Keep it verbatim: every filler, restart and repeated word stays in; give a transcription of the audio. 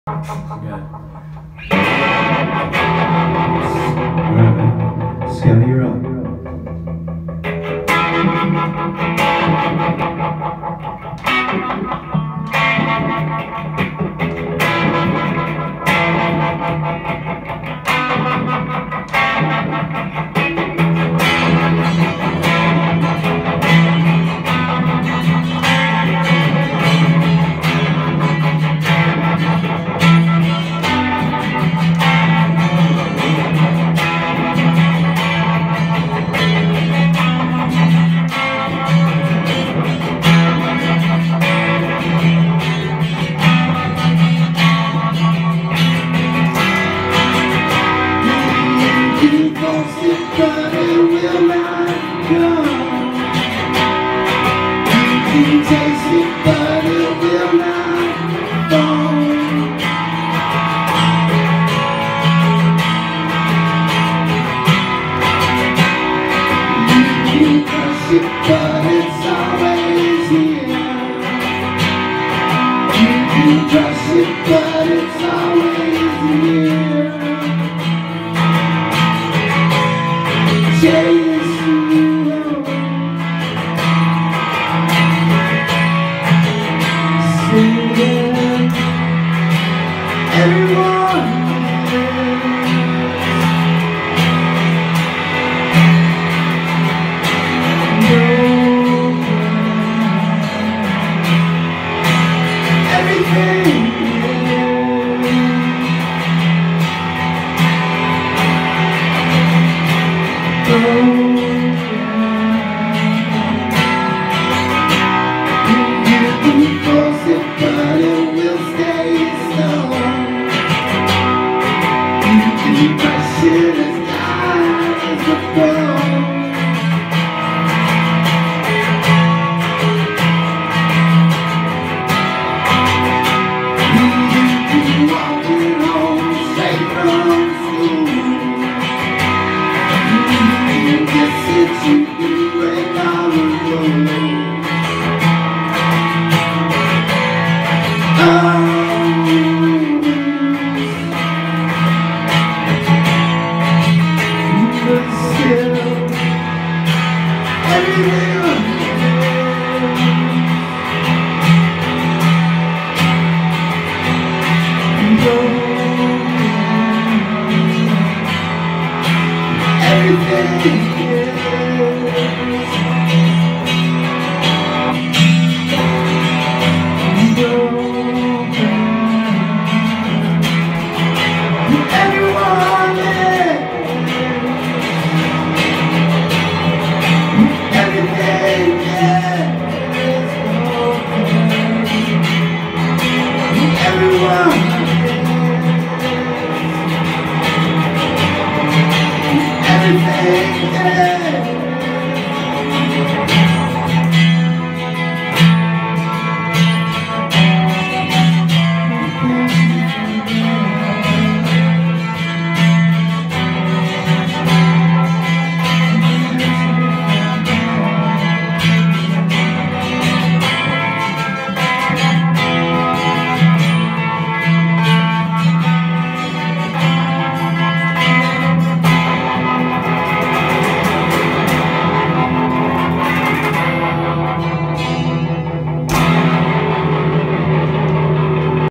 Good. Alright, Scotty, you're up. But it will not come. You can taste it, but it will not fall. You can crush it, but it's always here. You can crush it, but it's always here. Chase you singing, everyone knows everything. Everything, yeah.